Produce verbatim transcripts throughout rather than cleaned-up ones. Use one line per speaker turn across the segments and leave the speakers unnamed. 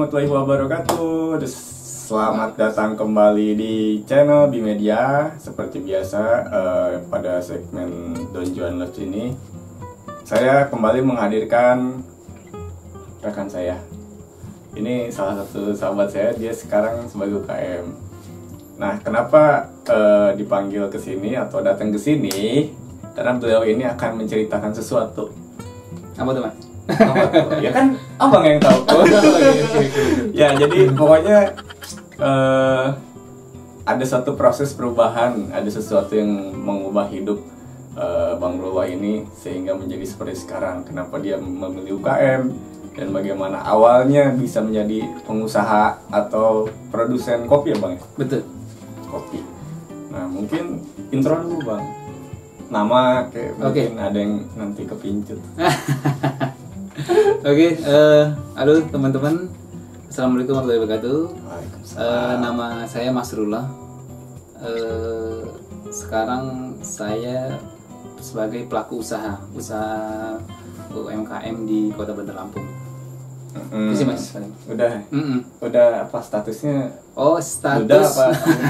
warahmatullahi wabarakatuh. Selamat datang kembali di channel Bimedia. Seperti biasa eh, pada segmen Don Juan Lodge ini saya kembali menghadirkan rekan saya. Ini salah satu sahabat saya, dia sekarang sebagai U K M. Nah, kenapa eh, dipanggil ke sini atau datang ke sini? Karena beliau ini akan menceritakan sesuatu.
Apa tuh, Mas?
Ya kan abang yang tahu. Ya jadi pokoknya uh, ada satu proses perubahan, ada sesuatu yang mengubah hidup uh, Bang Rullah ini sehingga menjadi seperti sekarang. Kenapa dia memilih U K M dan bagaimana awalnya bisa menjadi pengusaha atau produsen kopi ya Bang?
Betul.
Kopi. Nah mungkin intro dulu Bang. Nama kayak mungkin okay. Ada yang nanti kepincut.
Oke, okay, uh, halo teman-teman, assalamualaikum warahmatullahi wabarakatuh. Uh, nama saya Mas Rullah. Uh, sekarang saya sebagai pelaku usaha, usaha U M K M di Kota Bandar Lampung.
Mm.
Itu sih Mas.
Udah,
mm -mm.
udah apa statusnya?
Oh status.
Udah apa?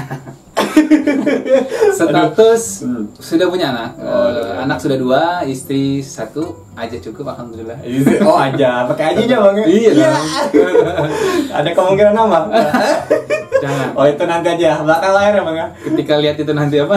Status hmm. sudah punya anak.
Oh,
uh, anak sudah dua, istri satu, aja cukup alhamdulillah.
Oh aja, pakai aja aja Bang.
Iya. Ya.
Ada kemungkinan nama?
Jangan.
Oh itu nanti aja, belakang layar ya Bang ya.
Ketika lihat itu nanti apa?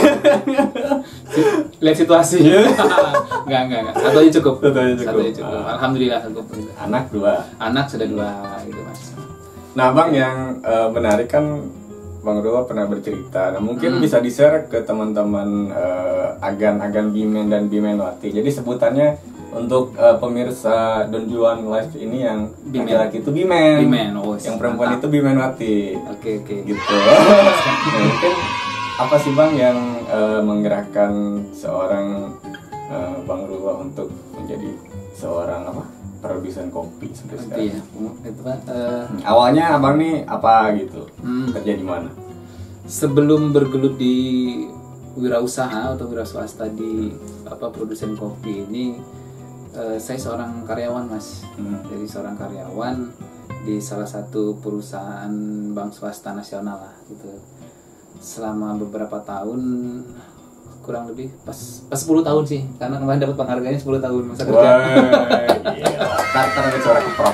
Lihat situasi. Enggak, enggak, enggak. Satu aja cukup.
Satu aja cukup.
Satu aja cukup.
Ah.
Alhamdulillah cukup.
Anak dua.
Anak sudah dua gitu Mas.
Nah Bang, yang uh, menarik kan Bang Rullah pernah bercerita. Nah mungkin hmm. bisa di-share ke teman-teman uh, agan-agan Bimen dan Bimenwati. Jadi sebutannya untuk uh, pemirsa Don Juan Live ini yang laki-laki itu Bimen,
Bimen. Oh,
yang perempuan itu Bimenwati.
Oke oke.
Gitu. Nah, mungkin apa sih Bang yang uh, menggerakkan seorang uh, Bang Rullah untuk menjadi seorang apa? Produsen kopi sampai sekarang.
Iya, itu Pak. Uh,
Awalnya abang nih apa gitu?
Hmm.
Kerja di mana?
Sebelum bergelut di wirausaha atau wira swasta di apa produsen kopi ini, uh, saya seorang karyawan Mas. Hmm. Jadi seorang karyawan di salah satu perusahaan bank swasta nasional lah gitu. Selama beberapa tahun, kurang lebih pas pas sepuluh tahun sih, karena kemarin dapat penghargaannya sepuluh tahun masa kerja.
Iya, tartar ada suara keprok.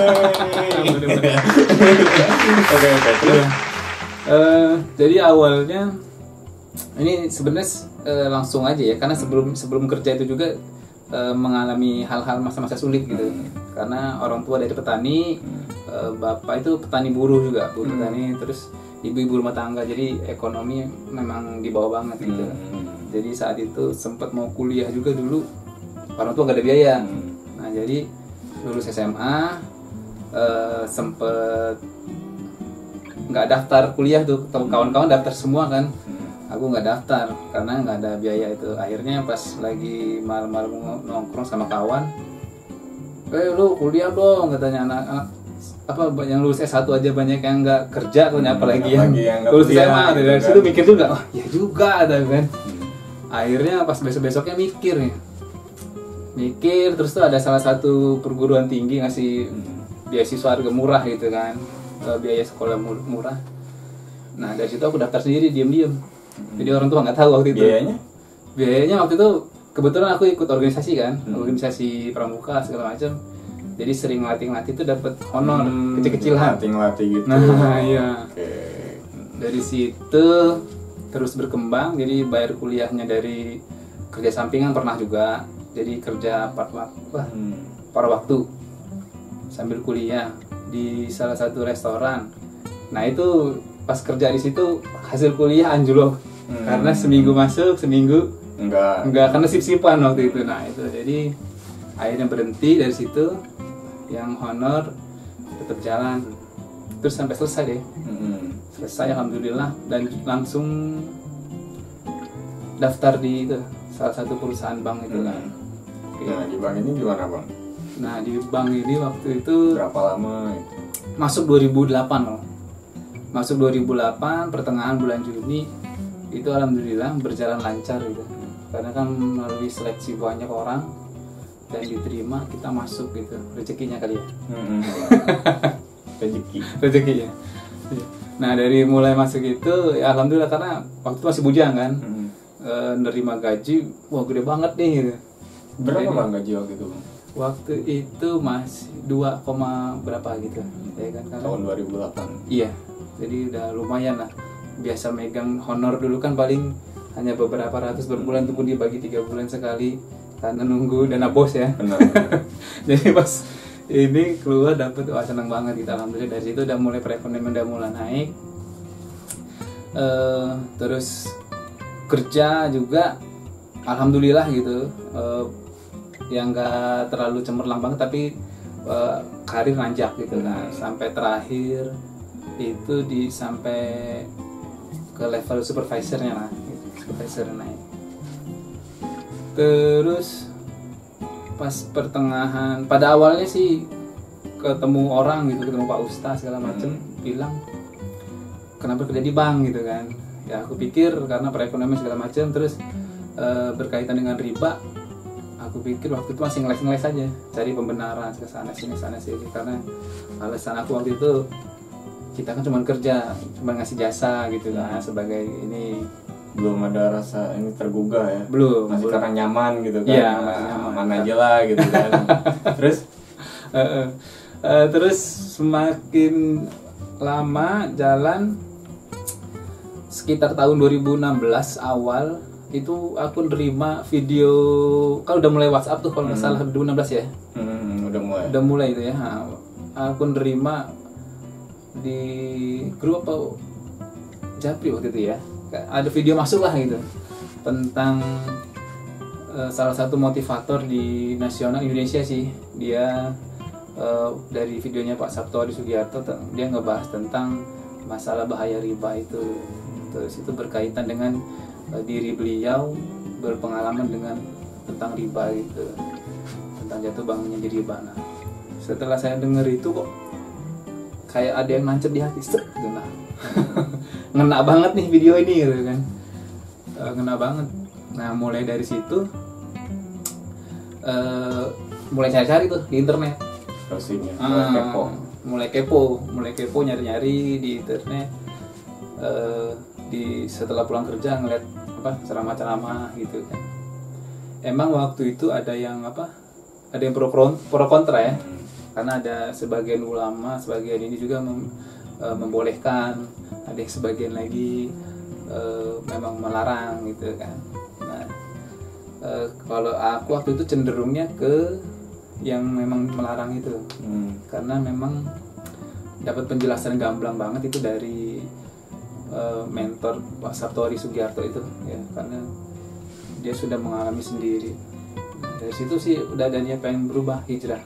Oke oke.
Jadi awalnya ini sebenarnya uh, langsung aja ya, karena sebelum sebelum kerja itu juga uh, mengalami hal-hal masa-masa sulit gitu. Hmm. Karena orang tua dari petani, hmm. uh, bapak itu petani buruh juga, buruh hmm. petani, terus ibu-ibu rumah tangga, jadi ekonomi memang di bawah banget gitu. Hmm. Jadi saat itu sempat mau kuliah juga dulu, orang tua gak ada biaya. Hmm. Nah jadi lulus S M A, uh, sempet nggak daftar kuliah tuh, kawan-kawan daftar semua kan. Hmm. Aku nggak daftar karena nggak ada biaya itu. Akhirnya pas lagi malam-malam nongkrong sama kawan, eh lu kuliah dong katanya, anak-anak apa yang lulus S satu aja banyak yang nggak kerja, hmm, apalagi yang, yang lulus S M A. Gitu, dari situ mikir juga, oh ya juga ada kan. Hmm. Akhirnya pas besok-besoknya mikir nih, mikir terus tuh ada salah satu perguruan tinggi ngasih hmm. beasiswa harga murah gitu kan, biaya sekolah murah. Nah dari situ aku daftar sendiri diam-diam. Hmm. Jadi orang tua nggak tahu waktu itu. Biayanya? Biayanya waktu itu kebetulan aku ikut organisasi kan, hmm. organisasi pramuka segala macam. Jadi sering ngelatih-ngelatih itu dapat honor hmm, kecil-kecilan. Ngelatih-ngelatih gitu. Nah iya. Okay. Dari situ terus berkembang, jadi bayar kuliahnya dari kerja sampingan pernah juga. Jadi kerja part waktu, hmm. paruh waktu sambil kuliah di salah satu restoran. Nah itu pas kerja di situ hasil kuliah anjlok. Hmm. Karena seminggu masuk, seminggu enggak. Enggak karena sip-sipan waktu itu. Nah itu jadi akhirnya berhenti dari situ. Yang honor tetap jalan terus sampai selesai deh. Hmm. Selesai alhamdulillah, dan langsung daftar di itu salah satu perusahaan bank itu kan. Hmm.
Nah di bank ini gimana Bang?
Nah di bank ini waktu itu
berapa lama?
Masuk dua ribu delapan loh. Masuk dua ribu delapan, pertengahan bulan Juni itu alhamdulillah berjalan lancar gitu. Karena kan melalui seleksi banyak orang dan diterima, kita masuk gitu, rezekinya kali ya. Hmm.
rezeki.
rezekinya. Nah dari mulai masuk itu ya alhamdulillah, karena waktu itu masih bujang kan,
Hmm.
e, nerima gaji wah gede banget nih gitu.
Berapa
Jadi,
bang gaji waktu itu bang?
waktu itu masih dua koma berapa gitu ya kan, karena
Tahun dua ribu delapan.
iya, jadi udah lumayan lah. Biasa megang honor dulu kan paling hanya beberapa ratus per bulan, itu pun dibagi tiga bulan sekali karena nunggu dana bos ya.
Benar.
Jadi pas ini keluar dapet, wah seneng banget gitu. Alhamdulillah dari situ udah mulai perekonomian udah mulai naik. Eh, terus kerja juga alhamdulillah gitu, eh, yang enggak terlalu cemerlang banget tapi eh, karir nanjak gitu kan, sampai terakhir itu di sampai ke level supervisornya lah gitu. Supervisor naik. Terus pas pertengahan, pada awalnya sih ketemu orang gitu, ketemu Pak Ustaz segala macem, hmm. bilang kenapa kerja di bank gitu kan. Ya aku pikir karena perekonomian segala macem, terus e, berkaitan dengan riba, aku pikir waktu itu masih ngeles-ngeles aja, cari pembenaran ke sana sini sana sini, karena alasan aku waktu itu kita kan cuma kerja, cuma ngasih jasa gitu kan, sebagai ini,
belum ada rasa ini tergugah ya,
belum,
masih
belum.
karena nyaman gitu kan,
Iya,
nah, aman aja lah gitu kan. Terus
uh, uh, uh, terus semakin lama jalan, sekitar tahun dua ribu enam belas awal itu aku nerima video, kan udah mulai WhatsApp tuh kalau nggak salah, dua ribu enam belas ya,
hmm, udah mulai
udah mulai itu ya. Aku nerima di grup apa Japri waktu itu ya, ada video masuk lah gitu tentang uh, salah satu motivator di nasional Indonesia sih, dia uh, dari videonya Pak Sabtoari Sugiarto, dia ngebahas tentang masalah bahaya riba itu. Terus itu berkaitan dengan uh, diri beliau berpengalaman dengan tentang riba gitu, tentang jatuh bangunnya di riba. Nah, setelah saya dengar itu kok kayak ada yang nancep di hati, set gitu. Nah ngena banget nih video ini gitu kan, uh, ngena banget. Nah mulai dari situ uh, mulai cari-cari tuh di internet,
browsingnya,
uh,
kepo,
mulai kepo, mulai kepo nyari-nyari di internet. Uh, di setelah pulang kerja ngeliat apa ceramah-ceramah gitu kan. Emang waktu itu ada yang apa, ada yang pro pro kontra ya, karena ada sebagian ulama, sebagian ini juga mem, e, membolehkan, ada yang sebagian lagi e, memang melarang gitu kan. Nah e, kalau aku waktu itu cenderungnya ke yang memang melarang itu, hmm. karena memang dapat penjelasan gamblang banget itu dari e, mentor Pak Sabtoari Sugiarto itu ya, karena dia sudah mengalami sendiri. Dari situ sih udah ada niat pengen berubah, hijrah.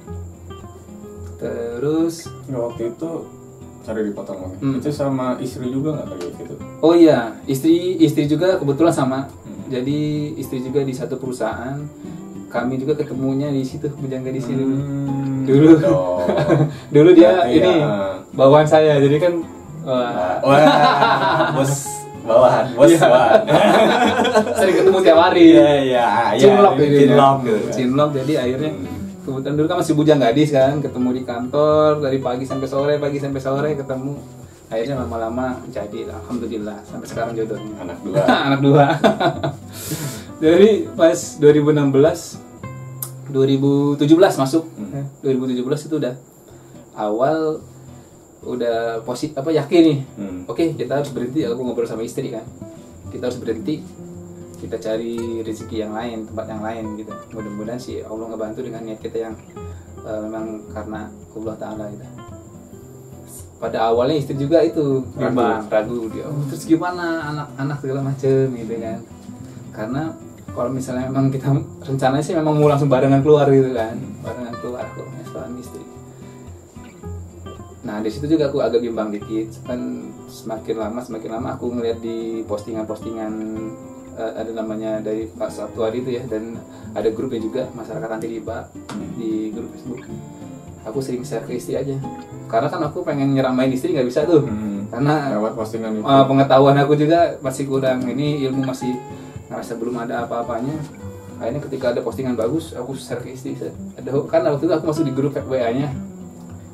Terus
ya, waktu itu sorry dipotong lagi. Hmm. Itu sama istri juga nggak kayak gitu?
Oh iya, istri istri juga kebetulan sama. Hmm. Jadi istri juga di satu perusahaan. Kami juga ketemunya di situ, bujangga di sini. Hmm. Dulu, oh. dulu dia Berarti ini ya. Bawaan saya, jadi kan wah,
wah bos. Bawahan, bos ya. Bawahan.
Sering ketemu tiap hari.
Iya, iya.
Cinlok
ya,
gitu.
Cinlok
gitu. Cinlok, jadi akhirnya kebetulan dulu kan masih bujang gadis kan, ketemu di kantor dari pagi sampai sore, pagi sampai sore ketemu. Akhirnya lama-lama jadi, alhamdulillah sampai sekarang jodohnya.
Anak dua.
Anak dua. Jadi pas dua ribu enam belas, dua ribu tujuh belas masuk. Hmm. dua ribu tujuh belas itu udah awal udah positif apa yakin nih, hmm. oke okay, kita harus berhenti. Aku ngobrol sama istri kan, kita harus berhenti, kita cari rezeki yang lain, tempat yang lain gitu. Mudah-mudahan sih Allah ngebantu dengan niat kita yang uh, memang karena Allah Ta'ala gitu. Pada awalnya istri juga itu bimbang, ragu dia, oh, terus gimana anak-anak segala macem gitu kan. Karena kalau misalnya memang kita rencananya sih memang mau langsung barengan keluar gitu kan, barengan keluar aku suami istri. Nah dari situ juga aku agak bimbang dikit, kan semakin lama semakin lama aku ngeliat di postingan-postingan uh, ada namanya dari Pak Sabtoari itu ya, dan ada grupnya juga masyarakat anti riba di grup Facebook. Aku sering share ke istri aja, karena kan aku pengen nyeramain istri nggak bisa tuh, hmm. karena
lewat postingan itu.
Uh, pengetahuan aku juga masih kurang, ini ilmu masih ngerasa belum ada apa-apanya. Akhirnya ketika ada postingan bagus aku share ke istri. Ada kan waktu itu aku masuk di grup W A-nya.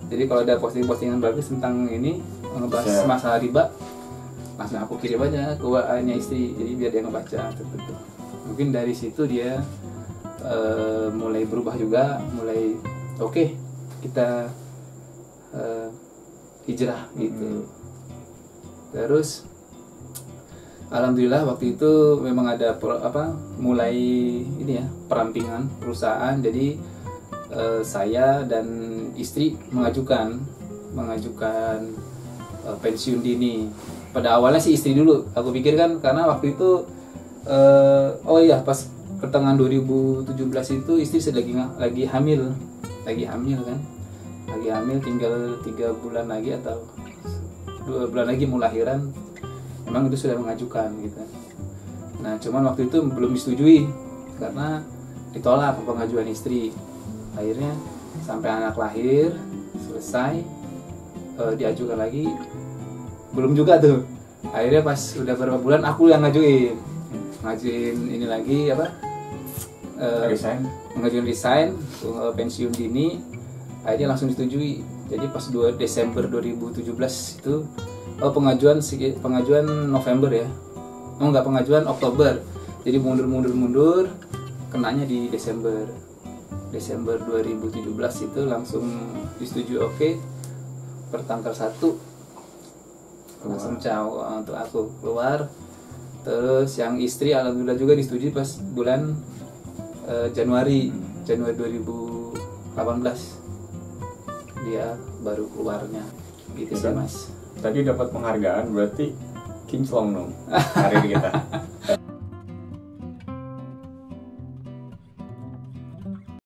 Jadi kalau ada posting-postingan bagus tentang ini ngebahas
Siap.
masalah riba, langsung aku kirim aja ke W A-nya istri, jadi biar dia ngebaca gitu. Mungkin dari situ dia uh, mulai berubah juga, mulai oke okay, kita uh, hijrah gitu. Hmm. Terus alhamdulillah waktu itu memang ada pro, apa mulai ini ya perampingan perusahaan, jadi uh, saya dan istri mengajukan mengajukan uh, pensiun dini. Pada awalnya sih istri dulu, aku pikir kan karena waktu itu uh, oh iya pas pertengahan dua ribu tujuh belas itu istri sedang lagi lagi hamil, lagi hamil kan, lagi hamil tinggal tiga bulan lagi atau dua bulan lagi mau lahiran. Memang itu sudah mengajukan gitu. Nah cuman waktu itu belum disetujui karena ditolak pengajuan istri. Akhirnya sampai anak lahir selesai uh, diajukan lagi, belum juga tuh. Akhirnya pas udah beberapa bulan aku yang ngajuin, ngajuin ini lagi apa? Uh,
resign.
Mengajukan resign uh, pensiun dini. Akhirnya langsung disetujui. Jadi pas dua Desember dua ribu tujuh belas itu oh pengajuan pengajuan November ya. Oh enggak, pengajuan Oktober. Jadi mundur-mundur-mundur kenanya di Desember. Desember dua ribu tujuh belas itu langsung disetujui oke. Okay. Per tanggal satu langsung caw untuk aku keluar. Terus yang istri alhamdulillah juga disetujui pas bulan uh, Januari Januari dua ribu delapan belas dia baru keluarnya gitu sih Mas.
Tadi dapat penghargaan berarti kinclong dong hari kita.